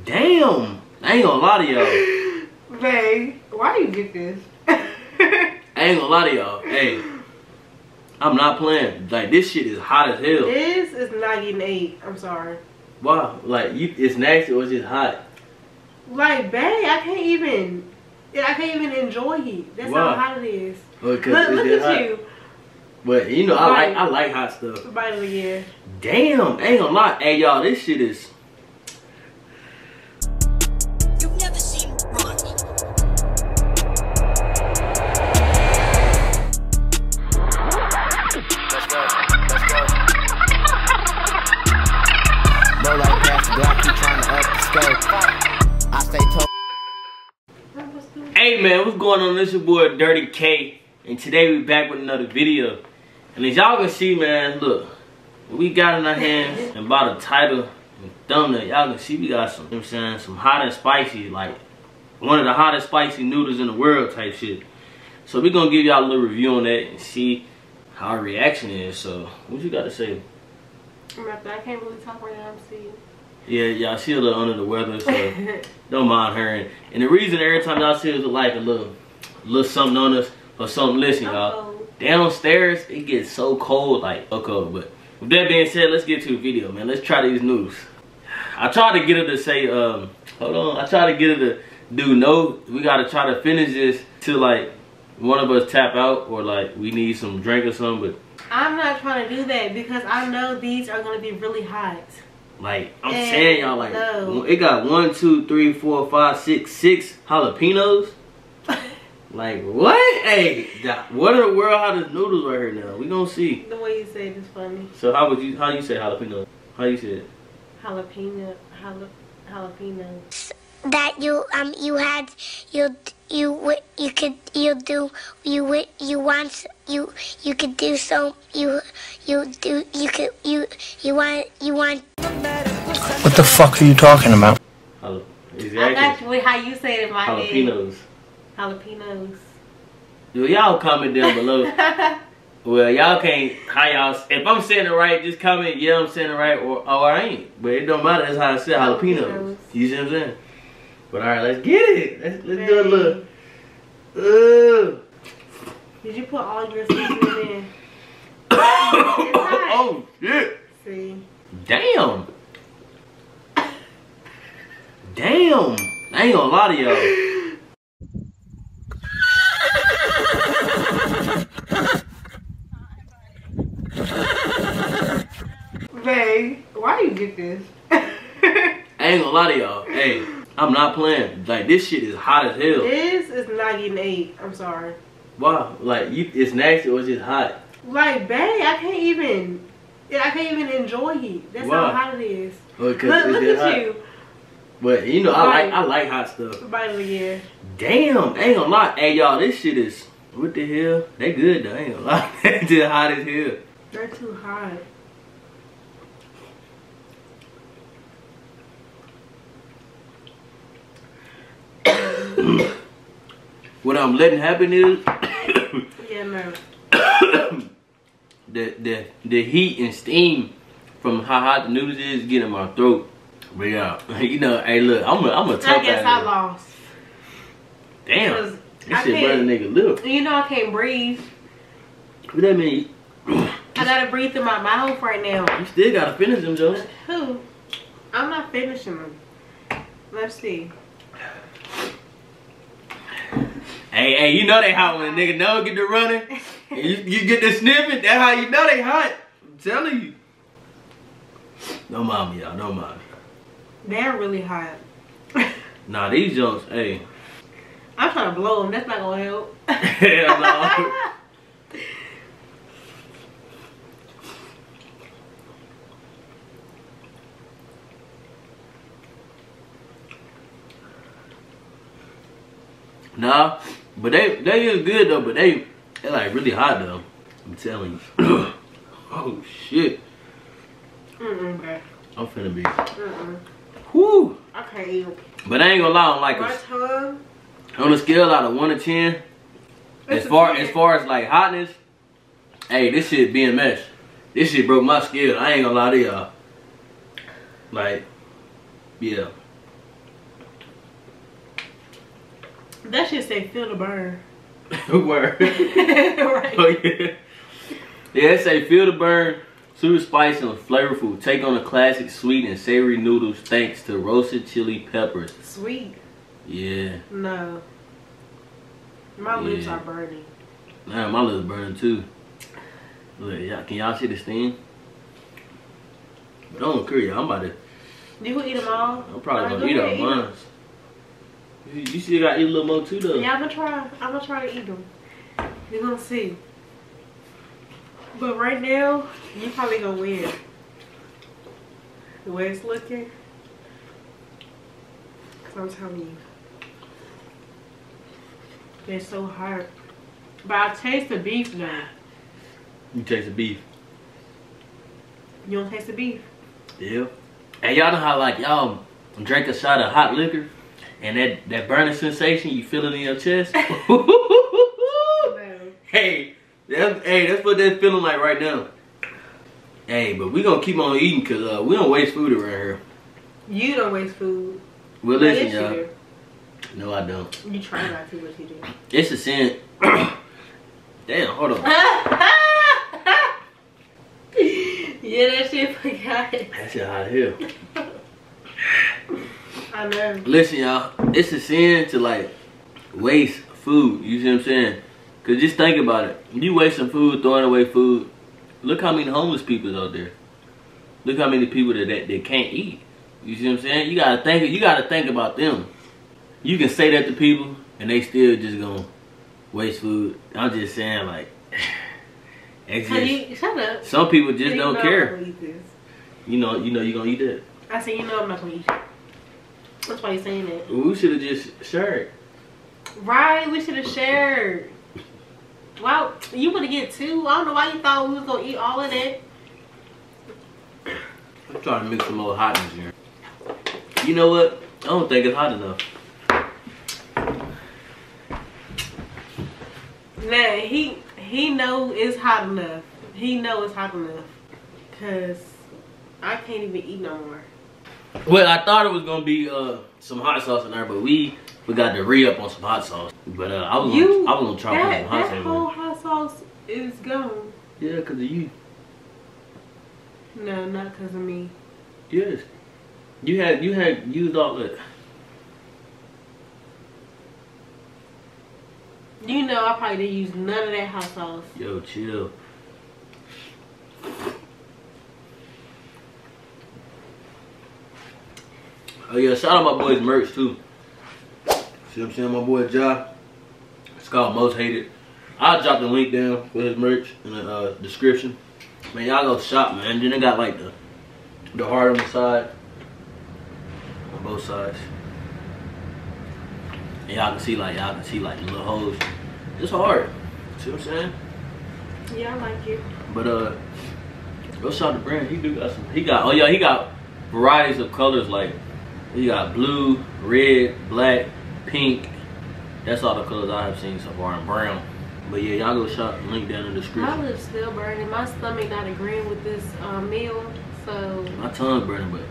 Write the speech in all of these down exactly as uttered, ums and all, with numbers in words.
Damn. I ain't gonna lie to y'all. Babe, why you get this? I ain't gonna lie to y'all. Hey, I'm not playing. Like, this shit is hot as hell. This is not getting eight. I'm sorry. Wow. Like, you, it's nasty or it's just hot? Like, babe, I can't even. I can't even enjoy it. That's Wow. how hot it is. Well, Look, look at hot. you. But you know, I Right. like I like hot stuff. Bite it again. Damn, I ain't gonna lie. Hey y'all, this shit is. You've never seen run. Let's go. Let's go. Bro, like past the block, keep trying to up the scope. I stay told. Hey man, what's going on? This is your boy Dirty K, and today we back with another video. And as y'all can see, man, look, what we got in our hands and by the title and thumbnail, y'all can see we got some, you know what I'm saying, some hot and spicy, like one of the hottest spicy noodles in the world type shit. So we gonna give y'all a little review on that and see how our reaction is. So what you got to say? I can't really talk right now. I'm seeing. Yeah, y'all see a little under the weather, so don't mind her. And, and the reason every time y'all see us like a little, a little something on us or something, listen, y'all. Downstairs, it gets so cold, like, so cold. But with that being said, let's get to the video, man. Let's try these noodles. I tried to get her to say, um, hold on. I tried to get her to do no. We got to try to finish this till, like, one of us tap out or, like, we need some drink or something. But I'm not trying to do that because I know these are going to be really hot. Like, I'm and saying, y'all, like, no. It got one, two, three, four, five, six, six jalapenos. Like, what? Hey, what in the world? How this noodles right here now? We gonna see. The way you say it is funny. So how would you? How you say jalapeno? How you say it? Jalapeno, jala, jalapeno. That you um you had you you you could you do you you want you you could do so you you do you could you you want you want. What the fuck are you talking about? Jal exactly. I got you with how you say it in my Jalapenos. head. Jalapenos. Yo, y'all comment down below. Well, y'all can't. How y'all? If I'm saying it right, just comment. Yeah, I'm saying it right, or or I ain't. But it don't matter. That's how I say jalapenos. Jalapenos. You see what I'm saying? But all right, let's get it. Let's let's do a little. Uh. Did you put all your seasoning in? Oh shit! See. Damn. Damn. I ain't gonna lie to y'all. Babe, why you get this? I ain't gonna lie to y'all. Hey, I'm not playing. Like, this shit is hot as hell. This is not getting eight. I'm sorry. Wow. Like, you, it's nasty or it's just hot. Like, babe, I can't even. I can't even enjoy it. That's Wow. how hot it is. Well, 'cause Look, it's look just at hot. you. But you know, I Right. like I like hot stuff. Bite it again. Damn, I ain't gonna lie. Hey y'all, this shit is what the hell? They good though. I ain't gonna lie. They just hot as hell. They're too hot. What I'm letting happen is Yeah, no. the the the heat and steam from how hot the noodles is getting in my throat. But yeah, you know, hey look, I'm a I'm a tough I guess guy. I lost. Damn, 'Cause this I shit burn a can't- nigga lip. You know I can't breathe. What that mean? I gotta breathe through my mouth right now. You still gotta finish them, Joe. Who? I'm not finishing them. Let's see. Hey, hey, you know they hot when a nigga know get to running. And you, you get the sniffing, that's how you know they hot. I'm telling you. Don't mind me, y'all. Don't mind me. They're really hot. Nah, these jokes, hey. I'm trying to blow them. That's not gonna help. Hell no. Nah, but they they is good though, but they they like really hot though. I'm telling you. Oh shit. Mm-mm, okay. I'm finna be. Mm-mm. Whoo. I can't eat. But I ain't gonna lie, on like My a, tongue. on a scale out of one to ten, as It's a far ten. as far as like hotness, hey, this shit B M S. This shit broke my scale. I ain't gonna lie to y'all. Like, yeah. That shit say feel the burn. Word. Right. Oh yeah. Yeah, it say feel the burn, sweet, spicy, and flavorful. Take on the classic sweet and savory noodles thanks to roasted chili peppers. Sweet. Yeah. No. My lips Yeah. are burning. Man, my lips burning too. Look, y'all, can y'all see the steam? But don't worry, I'm about to. You will eat them all? I'm probably Alright, gonna eat go all ahead, mine. You, you still gotta eat a little more too, though. Yeah, I'm gonna try. I'm gonna try to eat them. We're gonna see. But right now, you probably gonna win. The way it's looking. Cause I'm telling you. They're so hard. But I taste the beef now. You taste the beef. You don't taste the beef? Yeah. And y'all know how like y'all drink a shot of hot liquor and that, that burning sensation you feel it in your chest? No. Hey, that's, hey, that's what that's feeling like right now. Hey, but we gonna keep on eating because uh, we don't waste food around here. You don't waste food. Well, No, listen, yes, you y'all. do. No, I don't. You try not to, but you do. It's a sin. Damn, hold on. Yeah, that shit forgot. That shit hot here. I know. Listen, y'all. It's a sin to like waste food. You see what I'm saying? Cause just think about it. You wasting food, throwing away food. Look how many homeless people out there. Look how many people that that, that can't eat. You see what I'm saying? You gotta think. You gotta think about them. You can say that to people, and they still just gonna waste food. I'm just saying, like, it's So just, you, shut up. some people just You don't know care. I'm gonna eat this. You know, you know, you gonna eat that. I said, you know I'm not gonna eat it. That's why you're saying that. We should have just shared. Right, we should have shared. Wow, you would have get two. I don't know why you thought we was gonna eat all of that. I'm trying to mix some more hotness here. You know what? I don't think it's hot enough. Nah, he he know it's hot enough. He know it's hot enough. Cause I can't even eat no more. Well, I thought it was gonna be uh some hot sauce in there, but we forgot to re up on some hot sauce. But uh, I was You, gonna, I was gonna try to put that, some hot that sauce whole in. hot sauce is gone. Yeah, cause of you. No, not cause of me. Yes. You had you had used all that. You know I probably didn't use none of that hot sauce. Yo, chill. Oh yeah, shout out my boy's merch too. See what I'm saying, my boy Ja. It's called Most Hated. I'll drop the link down for his merch in the uh, description. Man, y'all go shop, man. Then they got like the the heart on the side, on both sides. And y'all can see like y'all can see like the little holes. It's hard. See what I'm saying? Yeah, I like it. But uh, go shop the brand. He do got some. He got oh yeah, he got varieties of colors like he got blue, red, black, pink. That's all the colors I have seen so far, and brown. But yeah, y'all go shop. Link down in the My description. lips still burning. My stomach not agreeing with this um, meal, so My tongue burning, but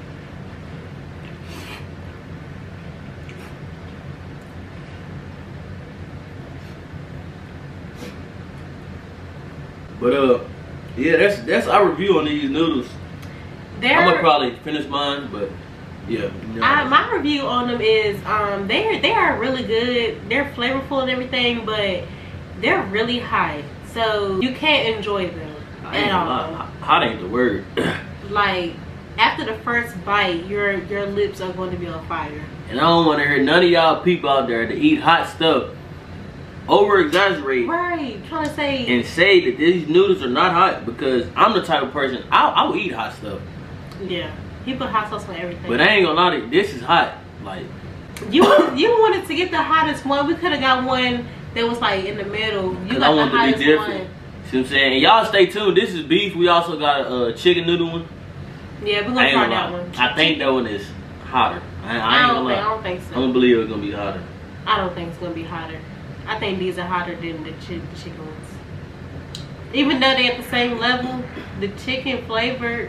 but uh, yeah, that's that's our review on these noodles. they're. I'm gonna probably finish mine, but yeah. You know, I, my review on them is um they're they are really good. They're flavorful and everything, but they're really hot, so you can't enjoy them I ain't at gonna all. lie, hot ain't the word. Like after the first bite, your your lips are going to be on fire. And I don't want to hear none of y'all people out there that eat hot stuff over exaggerate Right, trying to say. and say that these noodles are not hot, because I'm the type of person I I will eat hot stuff, Yeah, he put hot sauce on everything. but I ain't gonna lie to you, this is hot. Like You you wanted to get the hottest one. We could have got one that was like in the middle. You 'cause got I want the to be hottest different. one. See what I'm saying? And y'all stay tuned. This is beef. We also got a, a chicken noodle one. Yeah, we're I gonna ain't try gonna that lie. one. I think that one is hotter. I, I ain't I gonna don't lie. think I don't think I so. don't believe it's gonna be hotter. I don't think it's gonna be hotter. I think these are hotter than the, chi the chicken ones. Even though they're at the same level, the chicken flavor,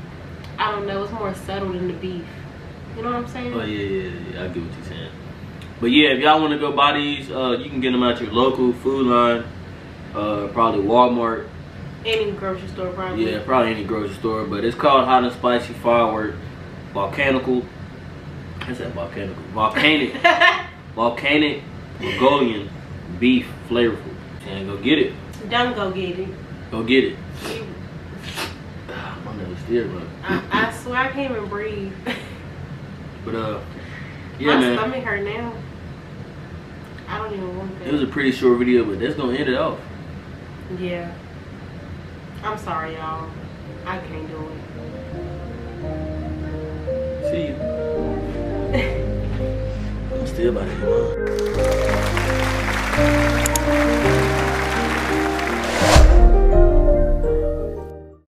I don't know, it's more subtle than the beef. You know what I'm saying? Oh yeah, yeah, yeah. I get what you're saying. But yeah, if y'all want to go buy these, uh, you can get them at your local Food Line, uh, probably Walmart. Any grocery store, probably. Yeah, probably any grocery store. But it's called Hot and Spicy Firework Volcanical. I said volcanical. Volcanic. Volcanic Mongolian beef flavorful. And go get it. Don't go get it. Go get it. You, My nose still running. I, I swear I can't even breathe. But uh, yeah, My man. stomach hurt now. I don't even want that. It was a pretty short video, but that's gonna end it off. Yeah. I'm sorry, y'all. I can't do it. See you. I'm still about to hit mine.